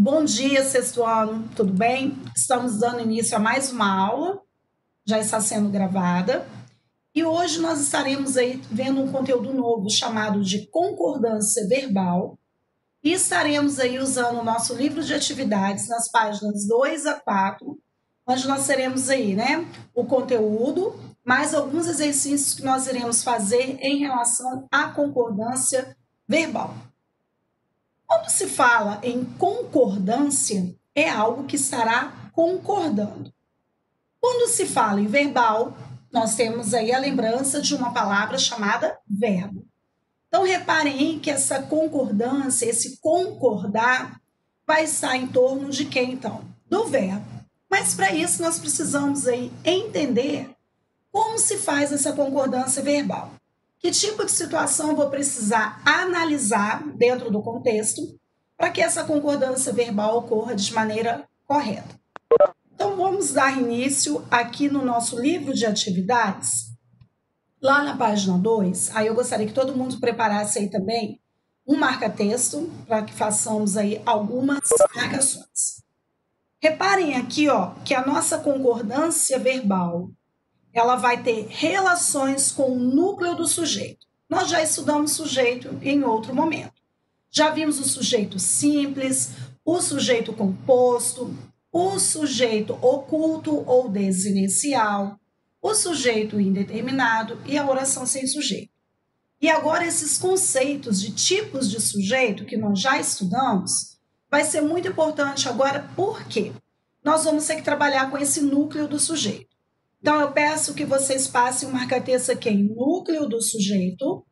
Bom dia, sexto ano, tudo bem? Estamos dando início a mais uma aula, já está sendo gravada, e hoje nós estaremos aí vendo um conteúdo novo chamado de concordância verbal, e estaremos aí usando o nosso livro de atividades nas páginas 2 a 4, onde nós teremos aí, né, o conteúdo, mais alguns exercícios que nós iremos fazer em relação à concordância verbal. Quando se fala em concordância, é algo que estará concordando. Quando se fala em verbal, nós temos aí a lembrança de uma palavra chamada verbo. Então, reparem que essa concordância, esse concordar, vai estar em torno de quem, então? Do verbo. Mas, para isso, nós precisamos aí entender como se faz essa concordância verbal. Que tipo de situação eu vou precisar analisar dentro do contexto para que essa concordância verbal ocorra de maneira correta. Então, vamos dar início aqui no nosso livro de atividades, lá na página 2. Aí eu gostaria que todo mundo preparasse aí também um marca-texto para que façamos aí algumas marcações. Reparem aqui, ó, que a nossa concordância verbal ela vai ter relações com o núcleo do sujeito. Nós já estudamos sujeito em outro momento. Já vimos o sujeito simples, o sujeito composto, o sujeito oculto ou desinencial, o sujeito indeterminado e a oração sem sujeito. E agora esses conceitos de tipos de sujeito que nós já estudamos, vai ser muito importante agora, por quê? Nós vamos ter que trabalhar com esse núcleo do sujeito. Então, eu peço que vocês passem um marca-texto aqui em núcleo do sujeito.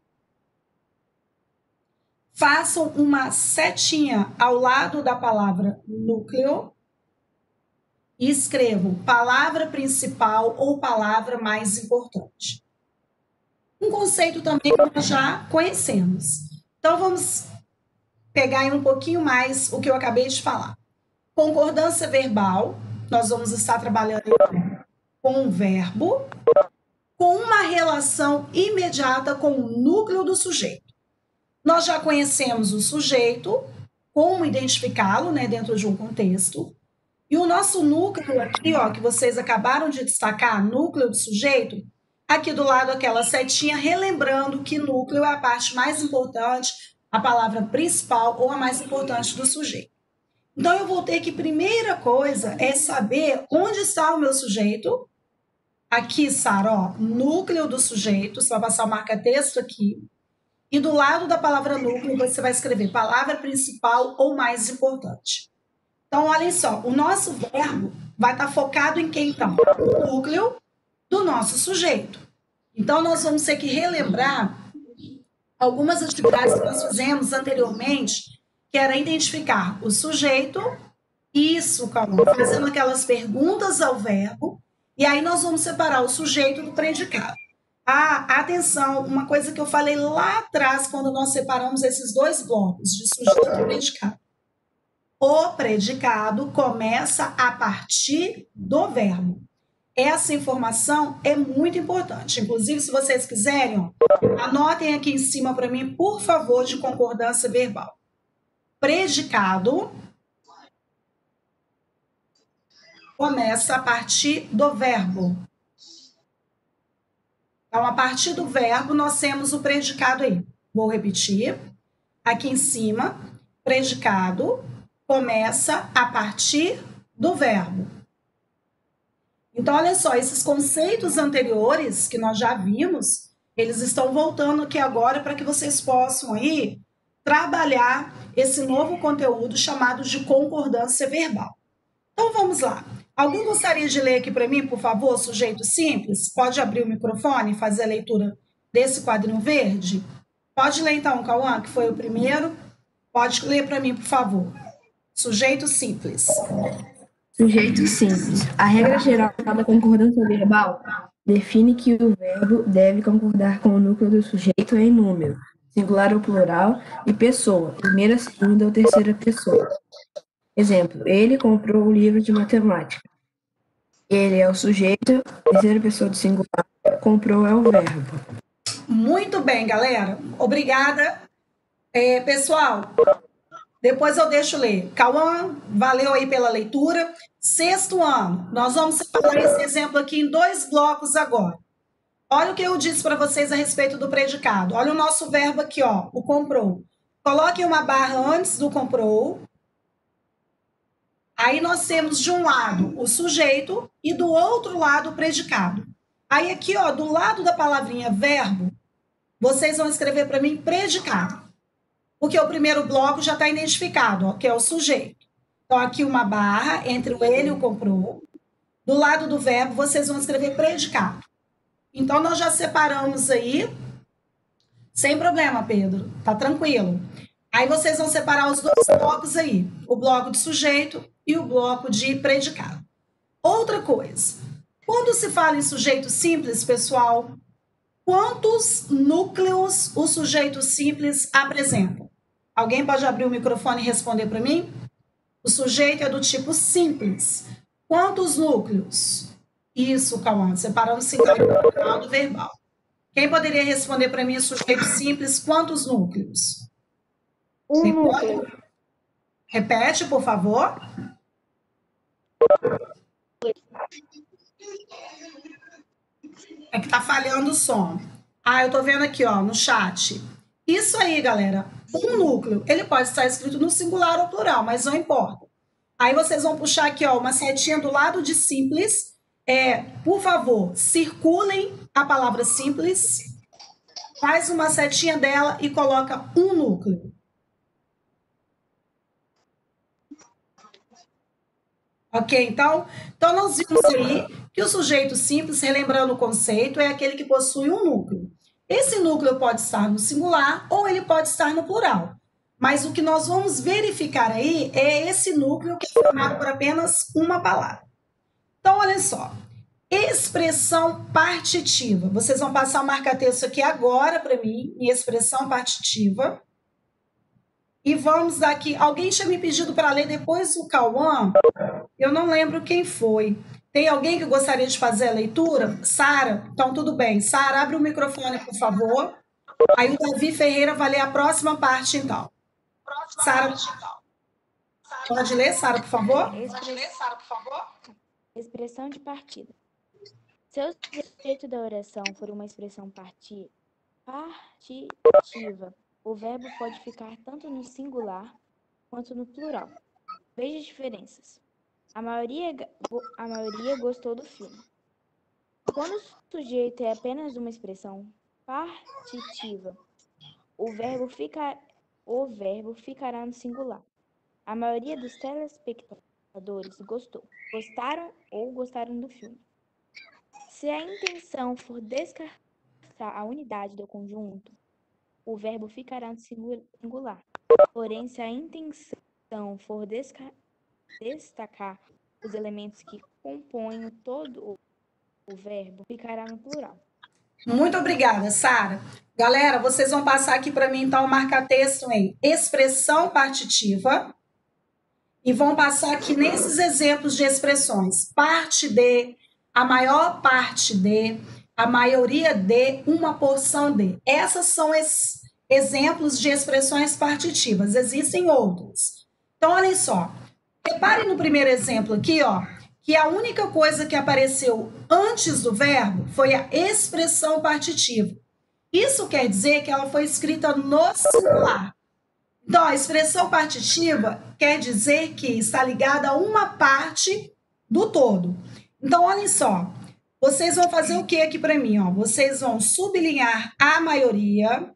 Façam uma setinha ao lado da palavra núcleo. E escrevam palavra principal ou palavra mais importante. Um conceito também que nós já conhecemos. Então, vamos pegar aí um pouquinho mais o que eu acabei de falar. Concordância verbal, nós vamos estar trabalhando com um verbo, com uma relação imediata com o núcleo do sujeito. Nós já conhecemos o sujeito, como identificá-lo, né, dentro de um contexto. E o nosso núcleo aqui, ó, que vocês acabaram de destacar, núcleo do sujeito, aqui do lado aquela setinha, relembrando que núcleo é a parte mais importante, a palavra principal ou a mais importante do sujeito. Então, eu vou ter que, primeira coisa, é saber onde está o meu sujeito. Aqui, Sara, ó, núcleo do sujeito, você vai passar o marca-texto aqui. E do lado da palavra núcleo, você vai escrever palavra principal ou mais importante. Então, olhem só, o nosso verbo vai estar focado em quem, então? O núcleo do nosso sujeito. Então, nós vamos ter que relembrar algumas atividades que nós fizemos anteriormente, que era identificar o sujeito, isso, calma, fazendo aquelas perguntas ao verbo, e aí nós vamos separar o sujeito do predicado. Ah, atenção, uma coisa que eu falei lá atrás, quando nós separamos esses dois blocos, de sujeito e predicado. O predicado começa a partir do verbo. Essa informação é muito importante. Inclusive, se vocês quiserem, ó, anotem aqui em cima para mim, por favor, de concordância verbal. Predicado começa a partir do verbo. Então, a partir do verbo, nós temos o predicado aí. Vou repetir. Aqui em cima, predicado começa a partir do verbo. Então, olha só, esses conceitos anteriores que nós já vimos, eles estão voltando aqui agora para que vocês possam aí trabalhar esse novo conteúdo chamado de concordância verbal. Então, vamos lá. Alguém gostaria de ler aqui para mim, por favor, sujeito simples? Pode abrir o microfone e fazer a leitura desse quadrinho verde? Pode ler então, Cauã, que foi o primeiro. Pode ler para mim, por favor. Sujeito simples. Sujeito simples. A regra geral da concordância verbal define que o verbo deve concordar com o núcleo do sujeito em número, singular ou plural, e pessoa, primeira, segunda ou terceira pessoa. Exemplo, ele comprou o livro de matemática. Ele é o sujeito, terceira pessoa do singular, comprou é o verbo. Muito bem, galera. Obrigada. Pessoal, Depois eu deixo ler. Cauã, valeu aí pela leitura. Sexto ano, nós vamos separar esse exemplo aqui em 2 blocos agora. Olha o que eu disse para vocês a respeito do predicado. Olha o nosso verbo aqui, ó, o comprou. Coloquem uma barra antes do comprou. Aí nós temos de um lado o sujeito e do outro lado o predicado. Aí aqui, ó, do lado da palavrinha verbo, vocês vão escrever para mim predicado. Porque o primeiro bloco já está identificado, ó, que é o sujeito. Então, aqui uma barra entre o ele e o comprou. Do lado do verbo, vocês vão escrever predicado. Então, nós já separamos aí, sem problema, Pedro, tá tranquilo. Aí vocês vão separar os 2 blocos aí, o bloco de sujeito e o bloco de predicado. Outra coisa, quando se fala em sujeito simples, pessoal, quantos núcleos o sujeito simples apresenta? Alguém pode abrir o microfone e responder para mim? O sujeito é do tipo simples. Quantos núcleos? Isso, Cauã, separando o singular do verbal. Quem poderia responder para mim, sujeito simples, quantos núcleos? Um núcleo. Repete, por favor. É que tá falhando o som. Ah, eu tô vendo aqui, ó, no chat. Isso aí, galera. Um núcleo, ele pode estar escrito no singular ou plural, mas não importa. Aí vocês vão puxar aqui, ó, uma setinha do lado de simples. Por favor, circulem a palavra simples. Faz uma setinha dela e coloca um núcleo. Ok, então nós vimos aí que o sujeito simples, relembrando o conceito, é aquele que possui um núcleo. Esse núcleo pode estar no singular ou ele pode estar no plural. Mas o que nós vamos verificar aí é esse núcleo que é formado por apenas uma palavra. Então, olha só. Expressão partitiva. Vocês vão passar o marca-texto aqui agora para mim, em expressão partitiva. E vamos aqui. Alguém tinha me pedido para ler depois o Cauã. Eu não lembro quem foi. Tem alguém que gostaria de fazer a leitura? Sara? Então, tudo bem. Sara, abre o microfone, por favor. Aí o Davi Ferreira vai ler a próxima parte, então. Sara, pode ler, Sara, por favor? Expressão de partida. Se o sujeito da oração for uma expressão partitiva, o verbo pode ficar tanto no singular quanto no plural. Veja as diferenças. A maioria gostou do filme. Quando o sujeito é apenas uma expressão partitiva, o verbo ficará no singular. A maioria dos telespectadores gostaram ou gostaram do filme. Se a intenção for descartar a unidade do conjunto, o verbo ficará no singular. Porém, se a intenção for destacar os elementos que compõem todo o verbo, ficará no plural. Muito obrigada, Sara. Galera, vocês vão passar aqui para mim, então, o marca-texto em expressão partitiva e vão passar aqui nesses exemplos de expressões. Parte de, a maior parte de, a maioria de, uma porção de. Essas são exemplos de expressões partitivas. Existem outros. Então, olhem só. Reparem no primeiro exemplo aqui, ó, que a única coisa que apareceu antes do verbo foi a expressão partitiva. Isso quer dizer que ela foi escrita no singular. Então, a expressão partitiva quer dizer que está ligada a uma parte do todo. Então, olhem só. Vocês vão fazer o que aqui para mim? Ó? Vocês vão sublinhar a maioria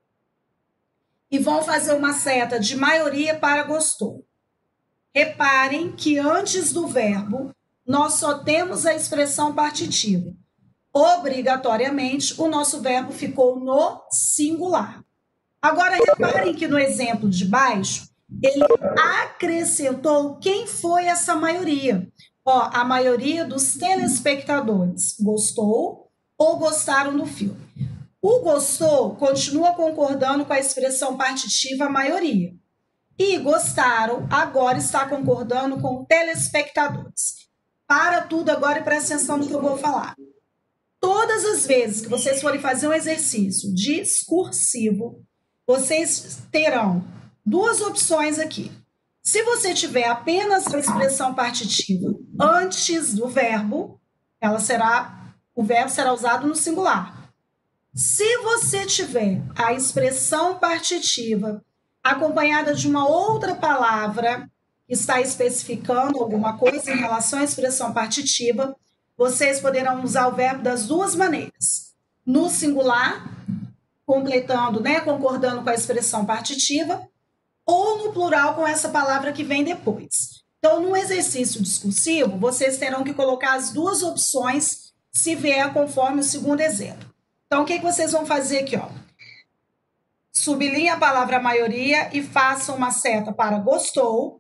e vão fazer uma seta de maioria para gostou. Reparem que antes do verbo, nós só temos a expressão partitiva. Obrigatoriamente, o nosso verbo ficou no singular. Agora, reparem que no exemplo de baixo, ele acrescentou quem foi essa maioria. Ó, a maioria dos telespectadores gostou ou gostaram do filme. O gostou continua concordando com a expressão partitiva maioria. E gostaram, agora está concordando com telespectadores. Para tudo agora e presta atenção no que eu vou falar. Todas as vezes que vocês forem fazer um exercício discursivo, vocês terão duas opções aqui. Se você tiver apenas a expressão partitiva antes do verbo, o verbo será usado no singular. Se você tiver a expressão partitiva acompanhada de uma outra palavra que está especificando alguma coisa em relação à expressão partitiva, vocês poderão usar o verbo das duas maneiras. No singular, completando, né, concordando com a expressão partitiva, ou no plural com essa palavra que vem depois. Então, no exercício discursivo, vocês terão que colocar as duas opções se vier conforme o segundo exemplo. Então, o que vocês vão fazer aqui? Ó? Sublinhe a palavra maioria e façam uma seta para gostou.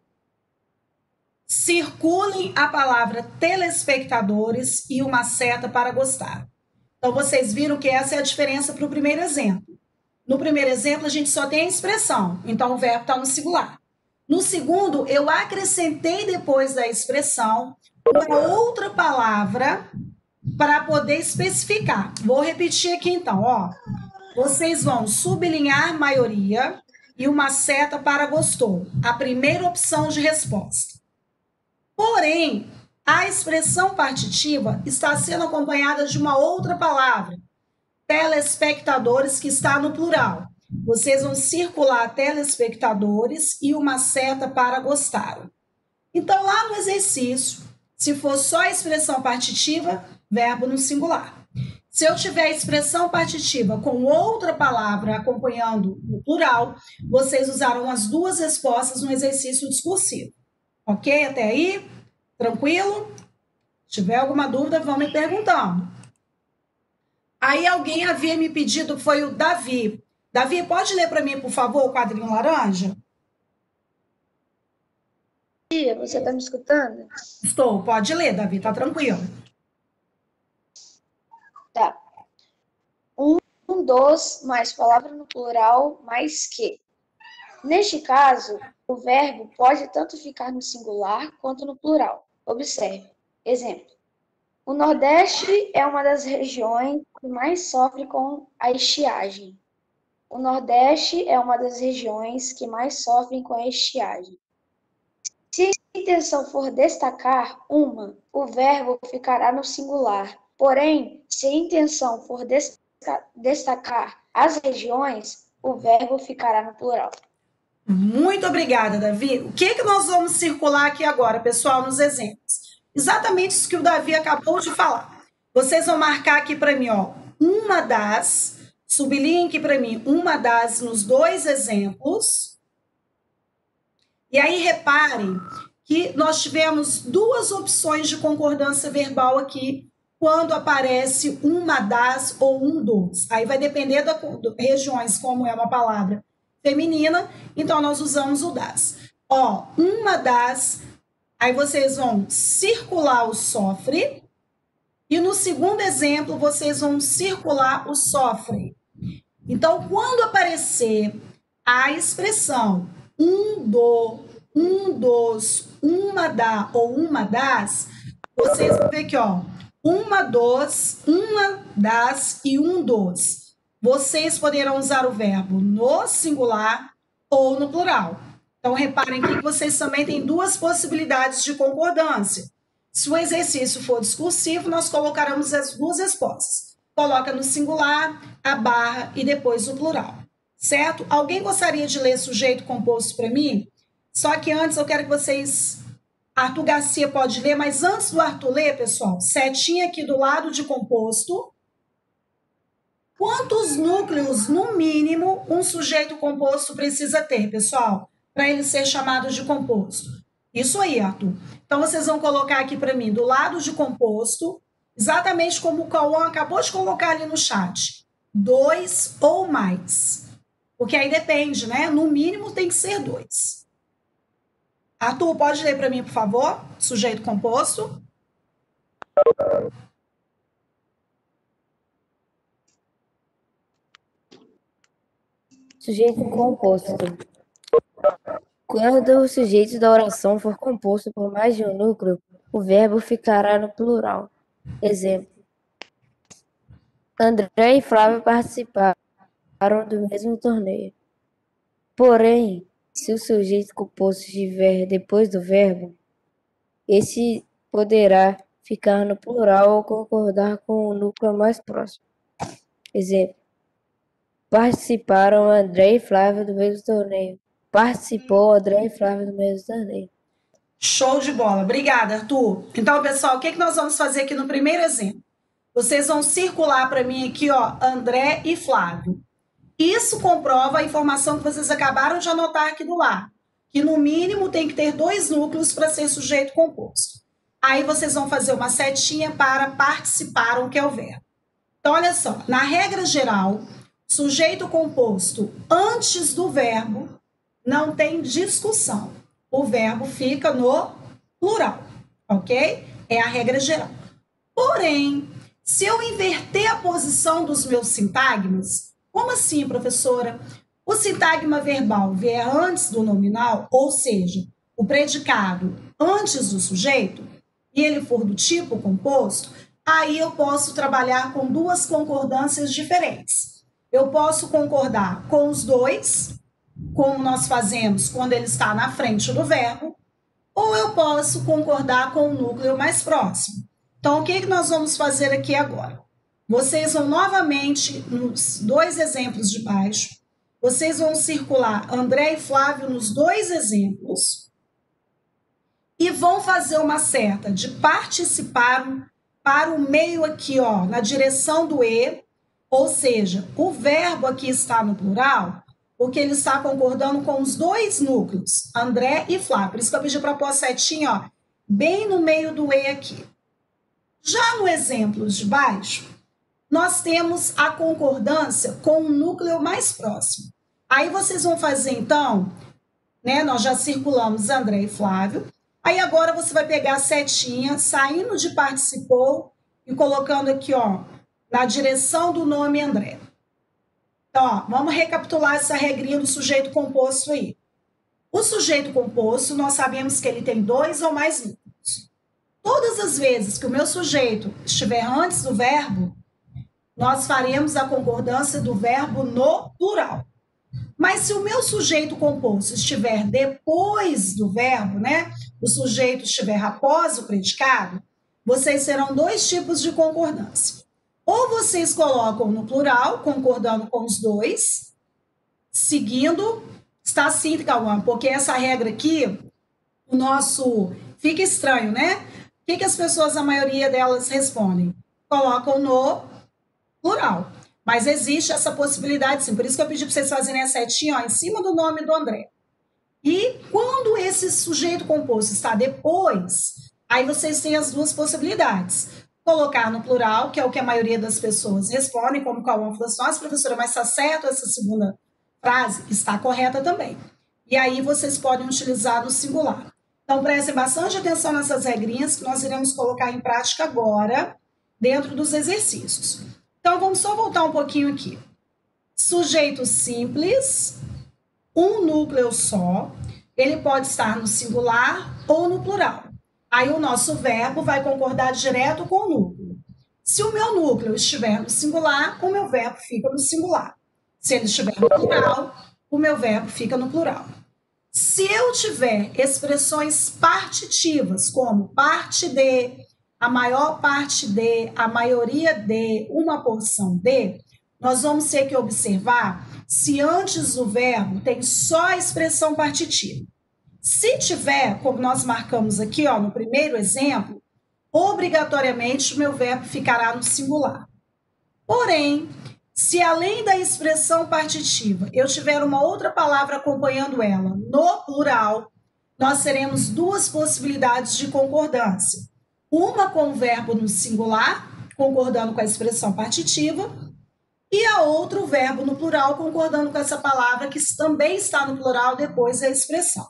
Circulem a palavra telespectadores e uma seta para gostar. Então, vocês viram que essa é a diferença para o primeiro exemplo. No primeiro exemplo, a gente só tem a expressão, então o verbo está no singular. No segundo, eu acrescentei depois da expressão uma outra palavra para poder especificar. Vou repetir aqui então, ó. Vocês vão sublinhar maioria e uma seta para gostou, a primeira opção de resposta. Porém, a expressão partitiva está sendo acompanhada de uma outra palavra, telespectadores, que está no plural. Vocês vão circular telespectadores e uma seta para gostaram. Então, lá no exercício, se for só a expressão partitiva, verbo no singular. Se eu tiver a expressão partitiva com outra palavra acompanhando no plural, vocês usarão as duas respostas no exercício discursivo. Ok? Até aí? Tranquilo? Se tiver alguma dúvida, vão me perguntando. Aí alguém havia me pedido, foi o Davi. Davi, pode ler para mim, por favor, o quadrinho laranja? Tia, você está me escutando? Estou, pode ler, Davi, tá tranquilo. Tá. Dos, mais palavra no plural, mais que. Neste caso, o verbo pode tanto ficar no singular quanto no plural. Observe. Exemplo. O Nordeste é uma das regiões que mais sofre com a estiagem. O Nordeste é uma das regiões que mais sofrem com a estiagem. Se a intenção for destacar uma, o verbo ficará no singular. Porém, se a intenção for destacar as regiões, o verbo ficará no plural. Muito obrigada, Davi. O que nós vamos circular aqui agora, pessoal, nos exemplos? Exatamente isso que o Davi acabou de falar. Vocês vão marcar aqui para mim, ó, uma das, sublinhem aqui para mim, uma das nos dois exemplos. E aí, reparem que nós tivemos duas opções de concordância verbal aqui, quando aparece uma das ou um dos. Aí vai depender das regiões, como é uma palavra feminina, então nós usamos o das. Ó, uma das, aí vocês vão circular o sofre, e no segundo exemplo, vocês vão circular o sofre. Então, quando aparecer a expressão um dos, uma da ou uma das, vocês vão ver aqui, ó, uma das e um dos. Vocês poderão usar o verbo no singular ou no plural. Então, reparem que vocês também têm duas possibilidades de concordância. Se o exercício for discursivo, nós colocaremos as duas respostas. Coloca no singular, a barra e depois o plural. Certo? Alguém gostaria de ler sujeito composto para mim? Só que antes eu quero que vocês... Arthur Garcia pode ler, mas antes do Arthur ler, pessoal, setinha aqui do lado de composto. Quantos núcleos, no mínimo, um sujeito composto precisa ter, pessoal, para ele ser chamado de composto? Isso aí, Arthur. Então, vocês vão colocar aqui para mim, do lado de composto, exatamente como o Cauã acabou de colocar ali no chat. 2 ou mais. Porque aí depende, né? No mínimo tem que ser 2. Arthur, pode ler para mim, por favor? Sujeito composto. Sujeito composto. Quando o sujeito da oração for composto por mais de um núcleo, o verbo ficará no plural. Exemplo. André e Flávio participaram do mesmo torneio. Porém, Se o sujeito composto estiver depois do verbo, esse poderá ficar no plural ou concordar com o núcleo mais próximo. Exemplo: participaram André e Flávio do mesmo torneio. Participou André e Flávio do mesmo torneio. Show de bola. Obrigada, Arthur. Então, pessoal, o que nós vamos fazer aqui no primeiro exemplo? Vocês vão circular para mim aqui, ó, André e Flávio. Isso comprova a informação que vocês acabaram de anotar aqui do lado, que no mínimo tem que ter 2 núcleos para ser sujeito composto. Aí vocês vão fazer uma setinha para participaram, que é o verbo. Então, olha só, na regra geral, sujeito composto antes do verbo não tem discussão. O verbo fica no plural, ok? É a regra geral. Porém, se eu inverter a posição dos meus sintagmas, como assim, professora? O sintagma verbal vier antes do nominal, ou seja, o predicado antes do sujeito, e ele for do tipo composto, aí eu posso trabalhar com 2 concordâncias diferentes. Eu posso concordar com os 2, como nós fazemos quando ele está na frente do verbo, ou eu posso concordar com o núcleo mais próximo. Então, o que nós vamos fazer aqui agora? Vocês vão novamente, nos 2 exemplos de baixo, vocês vão circular André e Flávio nos 2 exemplos e vão fazer uma seta de participaram para o meio aqui, ó, na direção do E, ou seja, o verbo aqui está no plural, porque ele está concordando com os 2 núcleos, André e Flávio. Por isso que eu pedi para pôr a setinha, ó, bem no meio do E aqui. Já no exemplo de baixo, nós temos a concordância com o núcleo mais próximo. Aí vocês vão fazer, então, né? Nós já circulamos André e Flávio. Aí agora você vai pegar a setinha, saindo de participou e colocando aqui, ó, na direção do nome André. Então, ó, vamos recapitular essa regrinha do sujeito composto aí. O sujeito composto, nós sabemos que ele tem 2 ou mais núcleos. Todas as vezes que o meu sujeito estiver antes do verbo, nós faremos a concordância do verbo no plural. Mas se o meu sujeito composto estiver depois do verbo, né? O sujeito estiver após o predicado, vocês terão 2 tipos de concordância. Ou vocês colocam no plural, concordando com os 2, seguindo, está assim, Cauã, porque essa regra aqui, o nosso, fica estranho, né? O que as pessoas, a maioria delas respondem? Colocam no plural. Mas existe essa possibilidade, sim. Por isso que eu pedi para vocês fazerem a setinha, ó, em cima do nome do André. E quando esse sujeito composto está depois, aí vocês têm as 2 possibilidades. Colocar no plural, que é o que a maioria das pessoas respondem, como o Cauã falou assim, nossa, professora, mas está certo essa segunda frase? Está correta também. E aí vocês podem utilizar no singular. Então, prestem bastante atenção nessas regrinhas que nós iremos colocar em prática agora, dentro dos exercícios. Então, vamos só voltar um pouquinho aqui. Sujeito simples, um núcleo só, ele pode estar no singular ou no plural. Aí o nosso verbo vai concordar direto com o núcleo. Se o meu núcleo estiver no singular, o meu verbo fica no singular. Se ele estiver no plural, o meu verbo fica no plural. Se eu tiver expressões partitivas, como parte de, a maior parte de, a maioria de, uma porção de, nós vamos ter que observar se antes do verbo tem só a expressão partitiva. Se tiver, como nós marcamos aqui, ó, no primeiro exemplo, obrigatoriamente o meu verbo ficará no singular. Porém, se além da expressão partitiva eu tiver uma outra palavra acompanhando ela no plural, nós teremos 2 possibilidades de concordância. Uma com o verbo no singular, concordando com a expressão partitiva, e a outra o verbo no plural, concordando com essa palavra que também está no plural depois da expressão.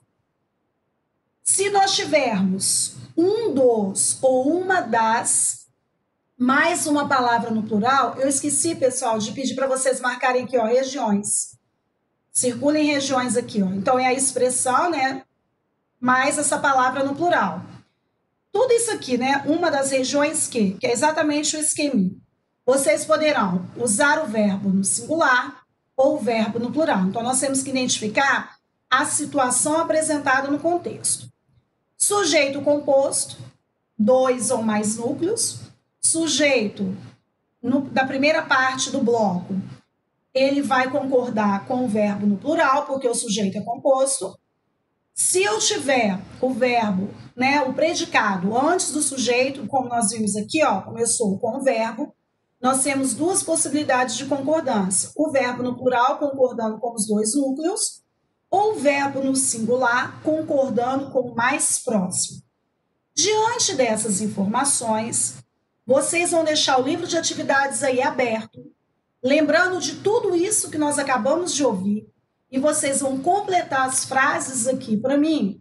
Se nós tivermos um dos ou uma das, mais uma palavra no plural, eu esqueci, pessoal, de pedir para vocês marcarem aqui, ó, regiões. Circulem regiões aqui, ó. Então, é a expressão, né, mais essa palavra no plural. Tudo isso aqui, né, uma das regiões que é exatamente o esqueminha. Vocês poderão usar o verbo no singular ou o verbo no plural. Então, nós temos que identificar a situação apresentada no contexto. Sujeito composto, 2 ou mais núcleos. Sujeito, da primeira parte do bloco, ele vai concordar com o verbo no plural, porque o sujeito é composto. Se eu tiver o verbo, né, o predicado antes do sujeito, como nós vimos aqui, ó, começou com o verbo, nós temos duas possibilidades de concordância. O verbo no plural concordando com os dois núcleos, ou o verbo no singular concordando com o mais próximo. Diante dessas informações, vocês vão deixar o livro de atividades aí aberto, lembrando de tudo isso que nós acabamos de ouvir, e vocês vão completar as frases aqui para mim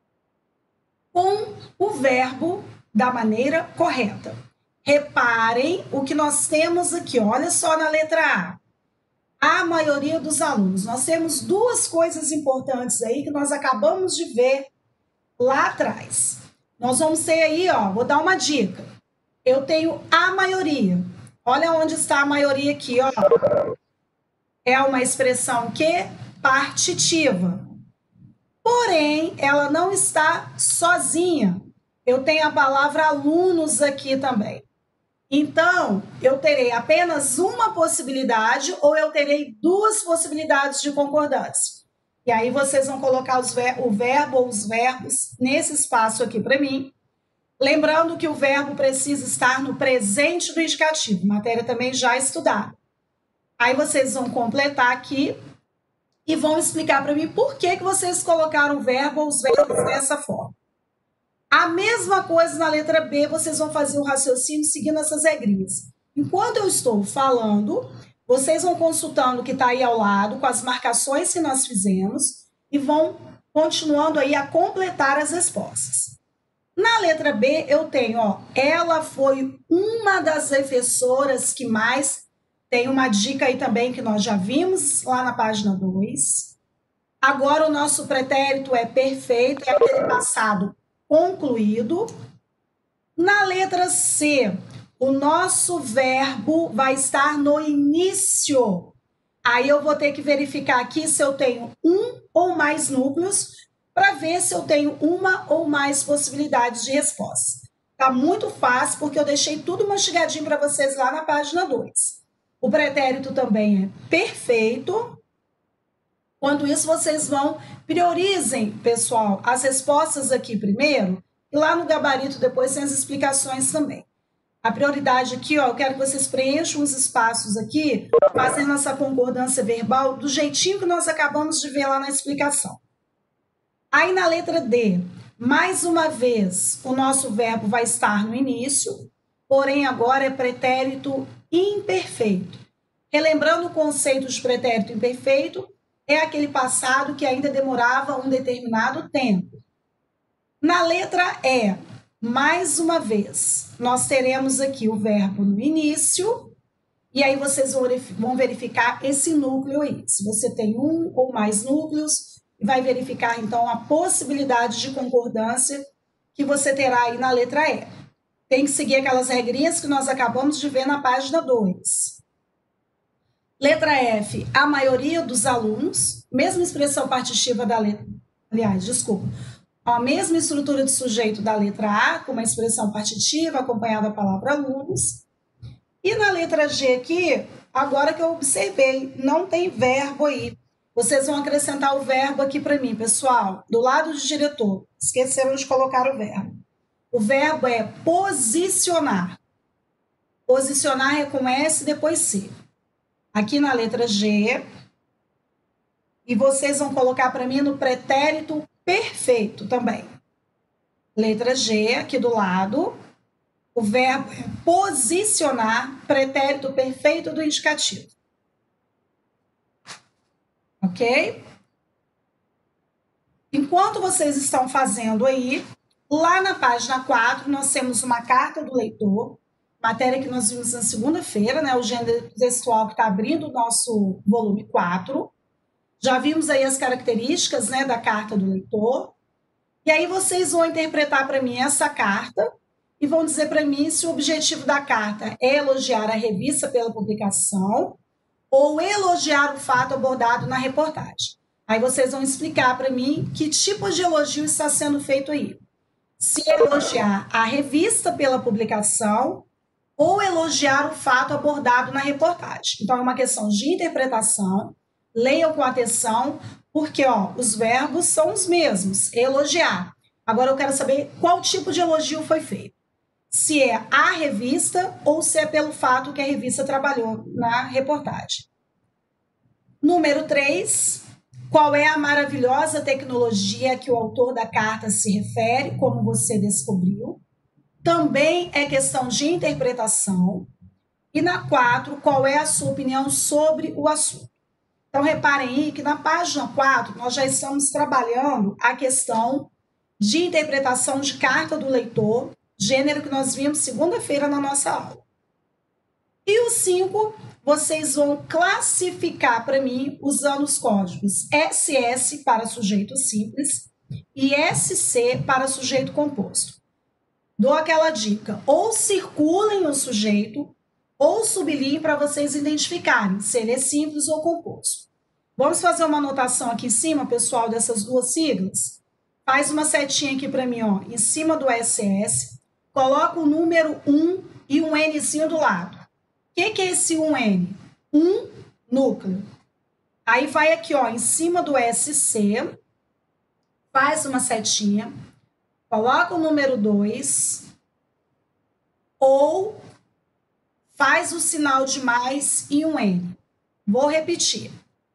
com o verbo da maneira correta. Reparem o que nós temos aqui, olha só na letra A. A maioria dos alunos. Nós temos duas coisas importantes aí que nós acabamos de ver lá atrás. Nós vamos ter aí, ó, vou dar uma dica. Eu tenho a maioria. Olha onde está a maioria aqui, ó. É uma expressão que partitiva. Porém, ela não está sozinha. Eu tenho a palavra alunos aqui também. Então, eu terei apenas uma possibilidade ou eu terei duas possibilidades de concordância. E aí vocês vão colocar o verbo ou os verbos nesse espaço aqui para mim. Lembrando que o verbo precisa estar no presente do indicativo, matéria também já estudada. Aí vocês vão completar aqui e vão explicar para mim por que vocês colocaram o verbo ou os verbos dessa forma. A mesma coisa na letra B, vocês vão fazer o raciocínio seguindo essas regrinhas. Enquanto eu estou falando, vocês vão consultando o que está aí ao lado, com as marcações que nós fizemos, e vão continuando aí a completar as respostas. Na letra B, eu tenho, ó, ela foi uma das professoras que mais... Tem uma dica aí também que nós já vimos lá na página 2. Agora o nosso pretérito é perfeito, é aquele passado concluído. Na letra C, o nosso verbo vai estar no início. Aí eu vou ter que verificar aqui se eu tenho um ou mais núcleos para ver se eu tenho uma ou mais possibilidades de resposta. Tá muito fácil porque eu deixei tudo mastigadinho para vocês lá na página 2. O pretérito também é perfeito. Quanto isso, vocês priorizem, pessoal, as respostas aqui primeiro, e lá no gabarito depois tem as explicações também. A prioridade aqui, ó, eu quero que vocês preencham os espaços aqui, fazendo essa concordância verbal do jeitinho que nós acabamos de ver lá na explicação. Aí na letra D, mais uma vez, o nosso verbo vai estar no início, porém agora é pretérito imperfeito. Relembrando o conceito de pretérito imperfeito, é aquele passado que ainda demorava um determinado tempo. Na letra E, mais uma vez, nós teremos aqui o verbo no início, e aí vocês vão verificar esse núcleo aí. Se você tem um ou mais núcleos, vai verificar então a possibilidade de concordância que você terá aí na letra E. Tem que seguir aquelas regrinhas que nós acabamos de ver na página 2. Letra F, a maioria dos alunos, mesma expressão partitiva da letra, a mesma estrutura de sujeito da letra A, com uma expressão partitiva acompanhada da palavra alunos. E na letra G aqui, agora que eu observei, não tem verbo aí. Vocês vão acrescentar o verbo aqui para mim, pessoal, do lado do diretor. Esqueceram de colocar o verbo. O verbo é posicionar. Posicionar é com S depois C. Aqui na letra G, e vocês vão colocar para mim no pretérito perfeito também. Letra G, aqui do lado, o verbo é posicionar, pretérito perfeito do indicativo. Ok? Enquanto vocês estão fazendo aí, lá na página 4, nós temos uma carta do leitor, matéria que nós vimos na segunda-feira, né? O gênero textual que está abrindo o nosso volume 4. Já vimos aí as características, né, da carta do leitor. E aí vocês vão interpretar para mim essa carta e vão dizer para mim se o objetivo da carta é elogiar a revista pela publicação ou elogiar o fato abordado na reportagem. Aí vocês vão explicar para mim que tipo de elogio está sendo feito aí. Se elogiar a revista pela publicação ou elogiar o fato abordado na reportagem. Então, é uma questão de interpretação. Leiam com atenção, porque os verbos são os mesmos, elogiar. Agora, eu quero saber qual tipo de elogio foi feito. Se é a revista ou se é pelo fato que a revista trabalhou na reportagem. Número 3, qual é a maravilhosa tecnologia que o autor da carta se refere, como você descobriu? Também é questão de interpretação. E na 4, qual é a sua opinião sobre o assunto? Então, reparem aí que na página 4, nós já estamos trabalhando a questão de interpretação de carta do leitor, gênero que nós vimos segunda-feira na nossa aula. E o 5, vocês vão classificar para mim usando os códigos SS para sujeito simples e SC para sujeito composto. Dou aquela dica, ou circulem o sujeito ou sublinhem para vocês identificarem se ele é simples ou composto. Vamos fazer uma anotação aqui em cima, pessoal, dessas duas siglas? Faz uma setinha aqui para mim, em cima do SS, coloca o número 1 e um Nzinho do lado. O que é esse 1N? Núcleo. Aí vai aqui, em cima do SC, faz uma setinha, coloca o número 2, ou faz o sinal de mais e um N. Vou repetir.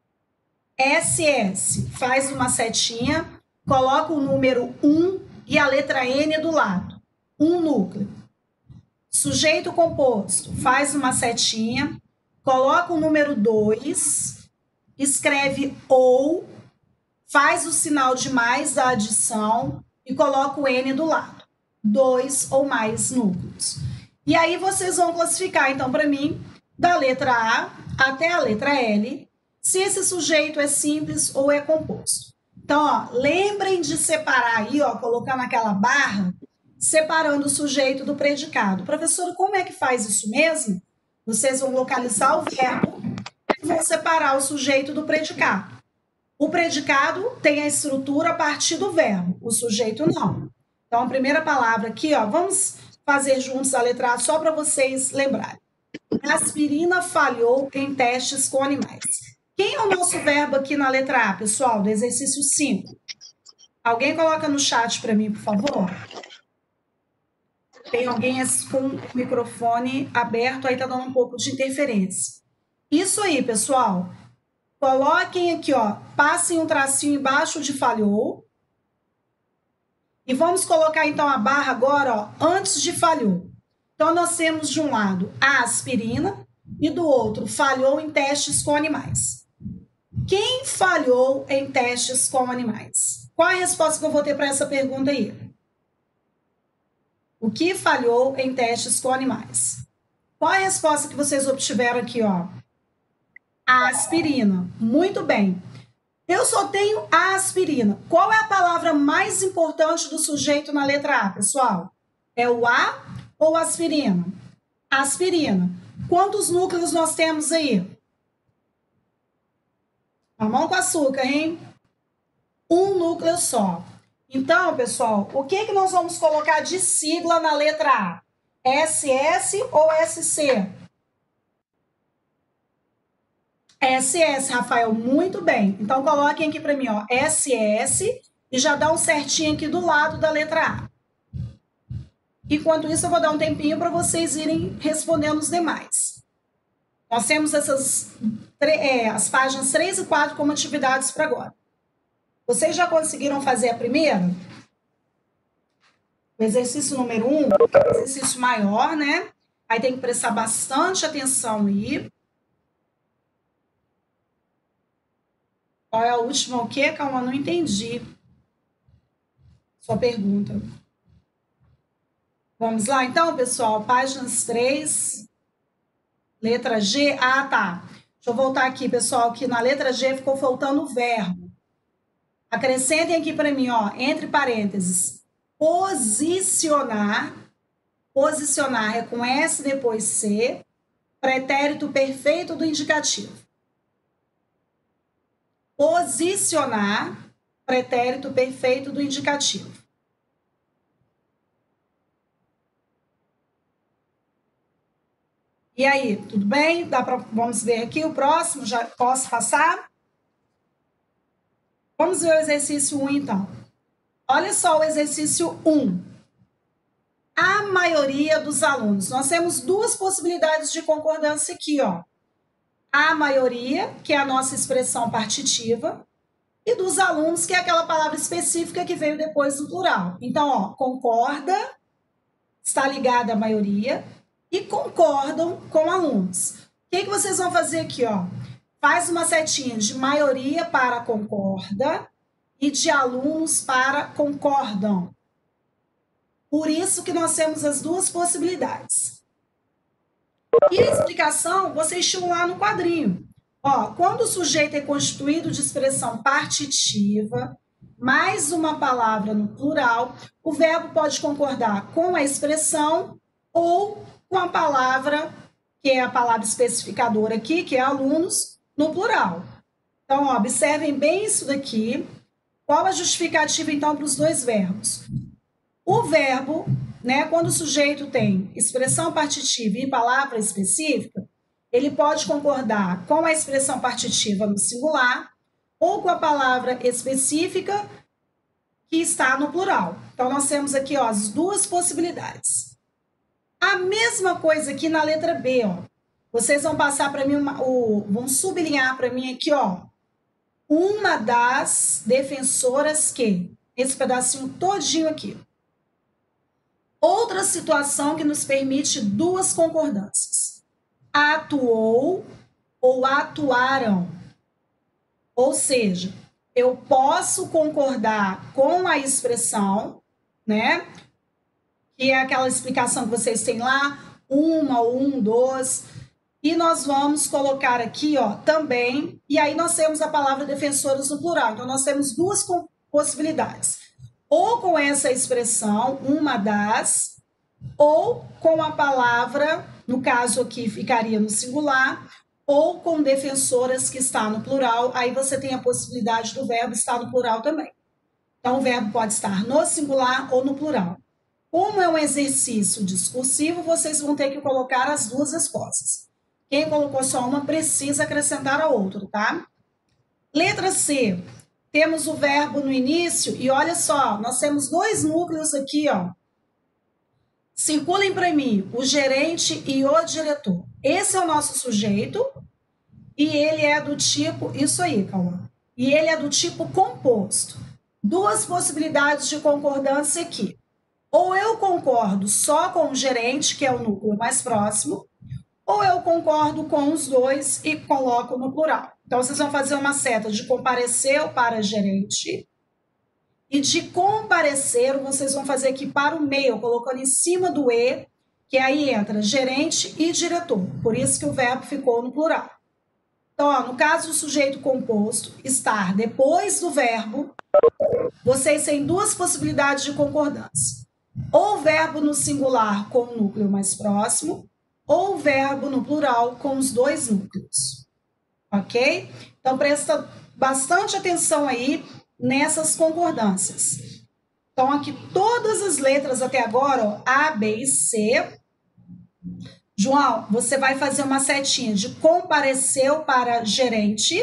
SS, faz uma setinha, coloca o número 1 e a letra N do lado. Núcleo. Sujeito composto, faz uma setinha, coloca o número 2, escreve ou, faz o sinal de mais da adição e coloca o N do lado. 2 ou mais núcleos. E aí vocês vão classificar, então, para mim, da letra A até a letra L, se esse sujeito é simples ou é composto. Então, lembrem de separar aí, colocar naquela barra, separando o sujeito do predicado. Professora, como é que faz isso mesmo? Vocês vão localizar o verbo e vão separar o sujeito do predicado. O predicado tem a estrutura a partir do verbo, o sujeito não. Então, a primeira palavra aqui, vamos fazer juntos a letra A só para vocês lembrarem. A aspirina falhou em testes com animais. Quem é o nosso verbo aqui na letra A, pessoal, do exercício 5? Alguém coloca no chat para mim, por favor? Tem alguém com o microfone aberto, aí tá dando um pouco de interferência. Isso aí, pessoal. Coloquem aqui, passem um tracinho embaixo de falhou. E vamos colocar, então, a barra agora, antes de falhou. Então, nós temos, de um lado, a aspirina e do outro, falhou em testes com animais. Quem falhou em testes com animais? Qual a resposta que eu vou ter para essa pergunta aí? O que falhou em testes com animais? Qual a resposta que vocês obtiveram aqui, A aspirina. Muito bem. Eu só tenho a aspirina. Qual é a palavra mais importante do sujeito na letra A, pessoal? É o A ou aspirina? Aspirina. Quantos núcleos nós temos aí? Mamão com açúcar, hein? Um núcleo só. Então, pessoal, o que nós vamos colocar de sigla na letra A? SS ou SC? SS, Rafael, muito bem. Então, coloquem aqui para mim, SS, e já dá um certinho aqui do lado da letra A. Enquanto isso, eu vou dar um tempinho para vocês irem respondendo os demais. Nós temos as páginas 3 e 4 como atividades para agora. Vocês já conseguiram fazer a primeira? O exercício número 1, exercício maior, né? Aí tem que prestar bastante atenção aí. Qual é a última o quê? Calma, não entendi sua pergunta. Vamos lá, então, pessoal. Páginas 3, letra G. Ah, tá. Deixa eu voltar aqui, pessoal, que na letra G ficou faltando o verbo. Acrescentem aqui para mim, entre parênteses, posicionar. Posicionar é com S depois C, pretérito perfeito do indicativo. posicionar pretérito perfeito do indicativo. E aí, tudo bem? Vamos ver aqui o próximo, já posso passar? Vamos ver o exercício 1, então. Olha só o exercício 1. A maioria dos alunos. Nós temos duas possibilidades de concordância aqui, ó. A maioria, que é a nossa expressão partitiva, e dos alunos, que é aquela palavra específica que veio depois do plural. Então, ó, concorda, está ligada à maioria, e concordam com alunos. O que vocês vão fazer aqui, ó? Faz uma setinha de maioria para concorda e de alunos para concordam. Por isso que nós temos as duas possibilidades. E a explicação, vocês tinham lá no quadrinho. Ó, quando o sujeito é constituído de expressão partitiva, mais uma palavra no plural, o verbo pode concordar com a expressão ou com a palavra, que é a palavra especificadora aqui, que é alunos, no plural. Então, ó, observem bem isso daqui. Qual a justificativa, então, para os dois verbos? O verbo, né, quando o sujeito tem expressão partitiva e palavra específica, ele pode concordar com a expressão partitiva no singular ou com a palavra específica que está no plural. Então, nós temos aqui, ó, as duas possibilidades. A mesma coisa aqui na letra B, ó. Vocês vão passar para mim, vão sublinhar para mim aqui, ó, uma das defensoras que, esse pedacinho todinho aqui. Outra situação que nos permite duas concordâncias. Atuou ou atuaram. Ou seja, eu posso concordar com a expressão, né? Que é aquela explicação que vocês têm lá, uma, um, dois. E nós vamos colocar aqui, ó, também, e aí nós temos a palavra defensoras no plural. Então, nós temos duas possibilidades. Ou com essa expressão, uma das, ou com a palavra, no caso aqui ficaria no singular, ou com defensoras que está no plural, aí você tem a possibilidade do verbo estar no plural também. Então, o verbo pode estar no singular ou no plural. Como é um exercício discursivo, vocês vão ter que colocar as duas respostas. Quem colocou só uma precisa acrescentar a outra, tá? Letra C. Temos o verbo no início e olha só, nós temos dois núcleos aqui, ó. Circulem para mim o gerente e o diretor. Esse é o nosso sujeito e ele é do tipo, isso aí, calma. E ele é do tipo composto. Duas possibilidades de concordância aqui. Ou eu concordo só com o gerente, que é o núcleo mais próximo, ou eu concordo com os dois e coloco no plural. Então, vocês vão fazer uma seta de compareceu para gerente e de comparecer, vocês vão fazer aqui para o meio, colocando em cima do E, que aí entra gerente e diretor. Por isso que o verbo ficou no plural. Então, ó, no caso do sujeito composto, estar depois do verbo, vocês têm duas possibilidades de concordância. Ou o verbo no singular com o núcleo mais próximo, ou o verbo no plural com os dois núcleos. Ok? Então, presta bastante atenção aí nessas concordâncias. Então, aqui todas as letras até agora, ó, A, B e C. João, você vai fazer uma setinha de compareceu para gerente,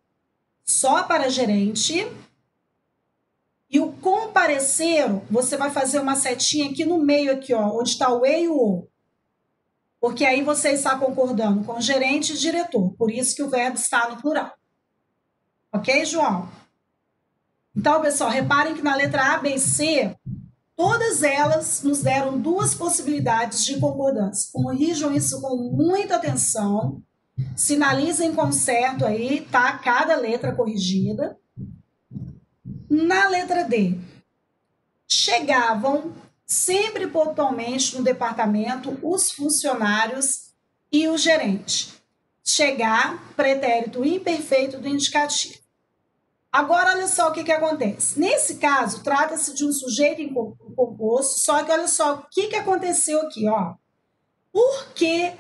só para gerente. E o compareceram, você vai fazer uma setinha aqui no meio, aqui, ó, onde está o E e o O. Porque aí você está concordando com gerente e diretor. Por isso que o verbo está no plural. Ok, João? Então, pessoal, reparem que na letra A, B e C, todas elas nos deram duas possibilidades de concordância. Corrijam isso com muita atenção. Sinalizem com certo aí, tá? Cada letra corrigida. Na letra D, chegavam sempre pontualmente no departamento os funcionários e o gerente. Chegar, pretérito imperfeito do indicativo. Agora, olha só o que acontece. Nesse caso, trata-se de um sujeito composto, só que olha só o que aconteceu aqui, ó. Por que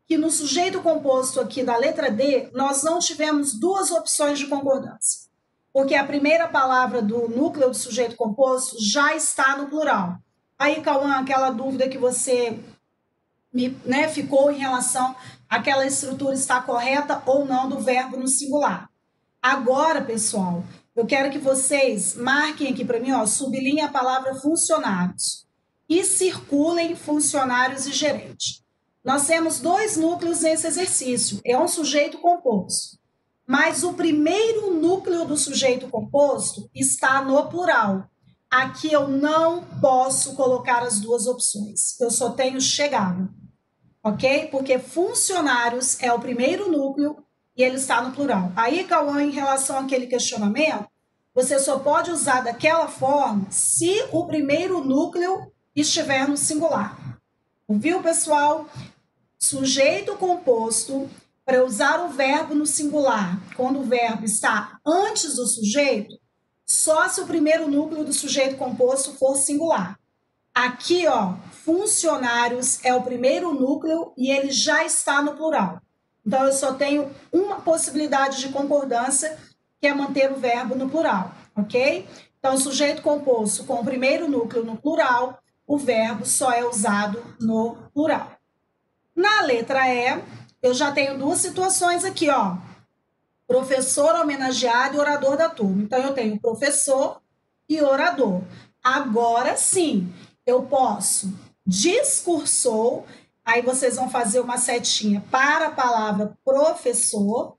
que no sujeito composto aqui da letra D, nós não tivemos duas opções de concordância. Porque a primeira palavra do núcleo do sujeito composto já está no plural. Aí, Cauã, aquela dúvida que você ficou em relação àquela estrutura está correta ou não do verbo no singular. Agora, pessoal, eu quero que vocês marquem aqui para mim, sublinhem a palavra funcionários e circulem funcionários e gerente. Nós temos dois núcleos nesse exercício, é um sujeito composto, mas o primeiro núcleo do sujeito composto está no plural. Aqui eu não posso colocar as duas opções, eu só tenho chegado, ok? Porque funcionários é o primeiro núcleo e ele está no plural. Aí, Cauã, em relação àquele questionamento, você só pode usar daquela forma se o primeiro núcleo estiver no singular. Ouviu, pessoal? Sujeito composto, para usar o verbo no singular, quando o verbo está antes do sujeito, só se o primeiro núcleo do sujeito composto for singular. Aqui, funcionários é o primeiro núcleo e ele já está no plural. Então, eu só tenho uma possibilidade de concordância, que é manter o verbo no plural, ok? Então, sujeito composto com o primeiro núcleo no plural, o verbo só é usado no plural. Na letra E, eu já tenho duas situações aqui, professor homenageado e orador da turma. Então, eu tenho professor e orador. Agora sim, eu posso discursou, aí vocês vão fazer uma setinha para a palavra professor.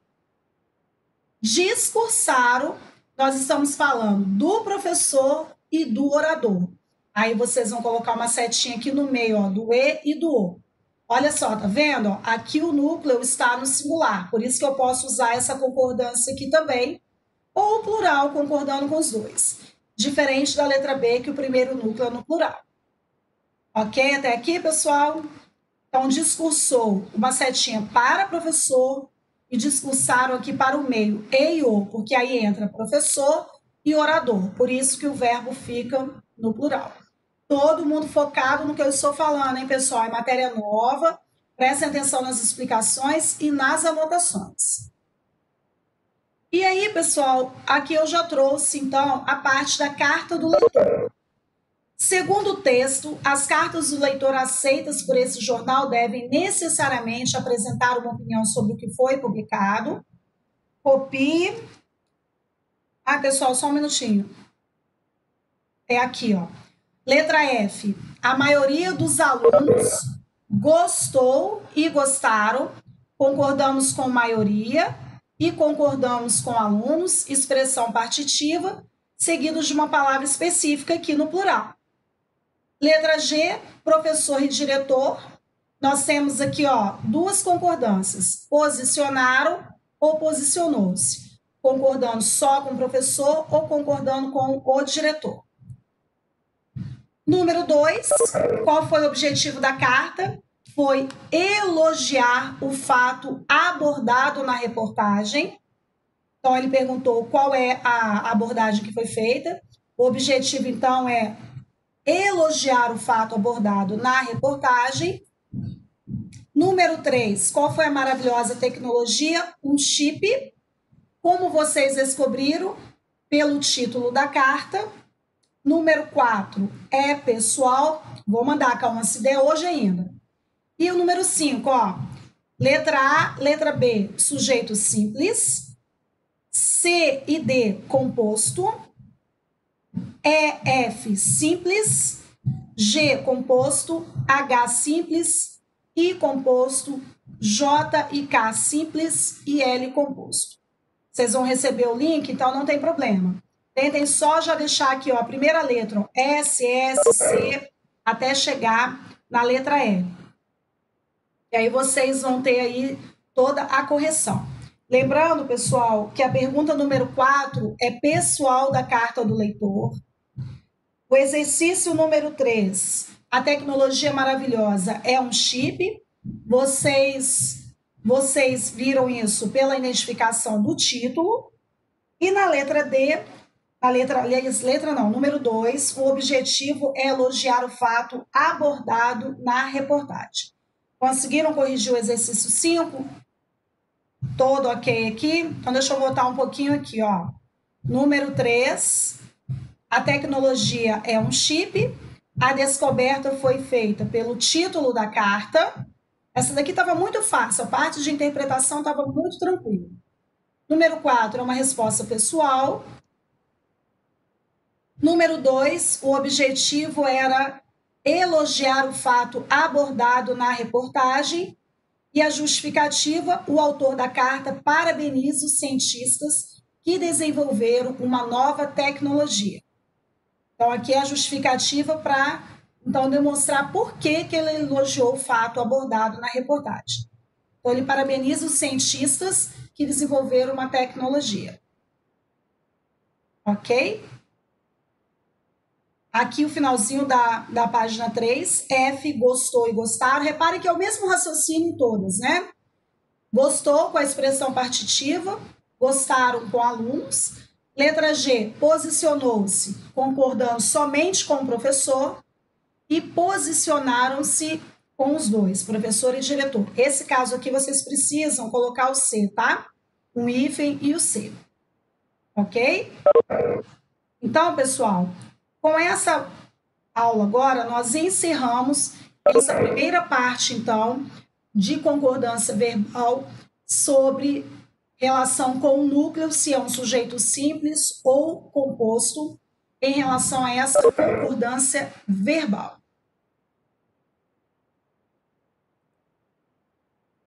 Discursaram, nós estamos falando do professor e do orador. Aí vocês vão colocar uma setinha aqui no meio, do E e do O. Olha só, tá vendo? Aqui o núcleo está no singular, por isso que eu posso usar essa concordância aqui também, ou o plural concordando com os dois. Diferente da letra B, que o primeiro núcleo é no plural. Ok? Até aqui, pessoal? Então, discursou uma setinha para professor e discursaram aqui para o meio, E e O, porque aí entra professor e orador. Por isso que o verbo fica no plural. Todo mundo focado no que eu estou falando, hein, pessoal? É matéria nova. Prestem atenção nas explicações e nas anotações. E aí, pessoal, aqui eu já trouxe, então, a parte da carta do leitor. Segundo o texto, as cartas do leitor aceitas por esse jornal devem necessariamente apresentar uma opinião sobre o que foi publicado. Copie. Pessoal, só um minutinho. É aqui, Letra F. A maioria dos alunos gostou e gostaram. Concordamos com maioria e concordamos com alunos, expressão partitiva, seguidos de uma palavra específica aqui no plural. Letra G, professor e diretor. Nós temos aqui, duas concordâncias. Posicionaram ou posicionou-se. Concordando só com o professor ou concordando com o diretor. Número 2, qual foi o objetivo da carta? Foi elogiar o fato abordado na reportagem. Então, ele perguntou qual é a abordagem que foi feita. O objetivo, então, é elogiar o fato abordado na reportagem. Número 3, qual foi a maravilhosa tecnologia? Um chip. Como vocês descobriram? Pelo título da carta. Número 4, é pessoal. Vou mandar a se der hoje ainda. E o número 5, letra A, letra B, sujeito simples. C e D, composto. E, F, simples. G, composto. H, simples. I, composto. J e K, simples. E L, composto. Vocês vão receber o link, então não tem problema. Tentem só já deixar aqui, a primeira letra, S, S, C, até chegar na letra E. E aí vocês vão ter aí toda a correção. Lembrando, pessoal, que a pergunta número 4 é pessoal da carta do leitor. O exercício número 3, a tecnologia maravilhosa é um chip. Vocês viram isso pela identificação do título. E na letra D, número 2, o objetivo é elogiar o fato abordado na reportagem. Conseguiram corrigir o exercício 5? Todo ok aqui? Então, deixa eu voltar um pouquinho aqui, ó. Número 3, a tecnologia é um chip, a descoberta foi feita pelo título da carta. Essa daqui estava muito fácil, a parte de interpretação estava muito tranquila. Número 4 é uma resposta pessoal. Número 2, o objetivo era elogiar o fato abordado na reportagem. E a justificativa, o autor da carta parabeniza os cientistas que desenvolveram uma nova tecnologia. Então, aqui é a justificativa para então, demonstrar por que ele elogiou o fato abordado na reportagem. Então, ele parabeniza os cientistas que desenvolveram uma tecnologia. Ok? Aqui o finalzinho da página 3, F, gostou e gostaram. Repare que é o mesmo raciocínio em todas, né? Gostou com a expressão partitiva, gostaram com alunos. Letra G, posicionou-se concordando somente com o professor e posicionaram-se com os dois, professor e diretor. Esse caso aqui vocês precisam colocar o C, tá? O hífen e o C. Ok? Então, pessoal, com essa aula agora, nós encerramos essa primeira parte, então, de concordância verbal sobre relação com o núcleo, se é um sujeito simples ou composto, em relação a essa concordância verbal.